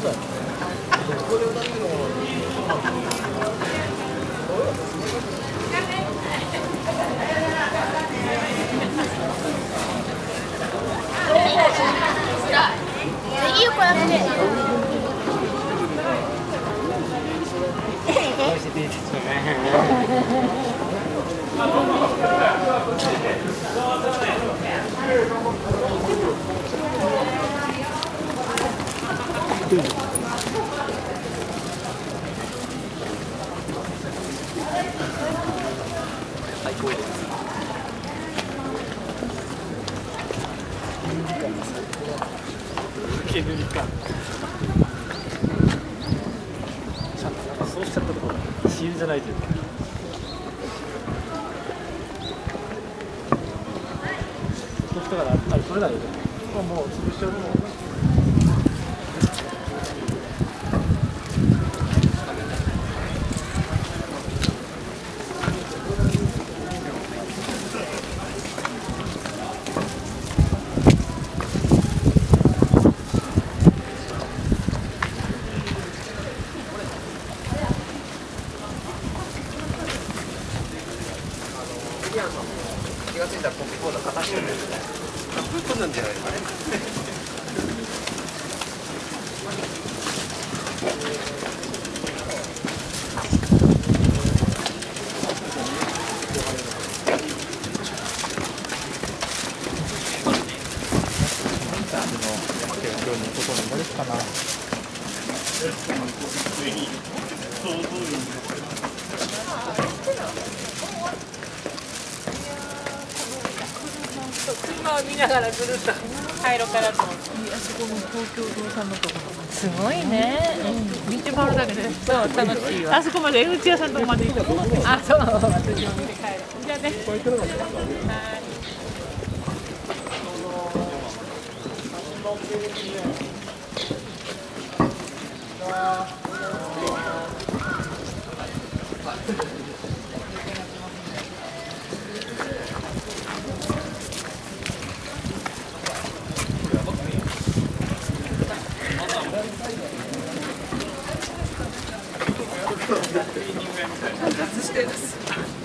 いいよこれやって。 最高です。煙か。そうしちゃったところ、シールじゃないというか。そうしたから、あれ取れないよね。もう潰しちゃうもん。 気がついたらコップボード片してるんですね。取るんじゃないですかね。 車を見ながらぐるっと入ろうかなと思って。あそこの東京動産のところ。すごいね。ビーチバルだけで、そう楽しいわ。あそこまで江口屋さんのとこまで行った。あ、そう。私も見て帰る。じゃあね。はい。してます。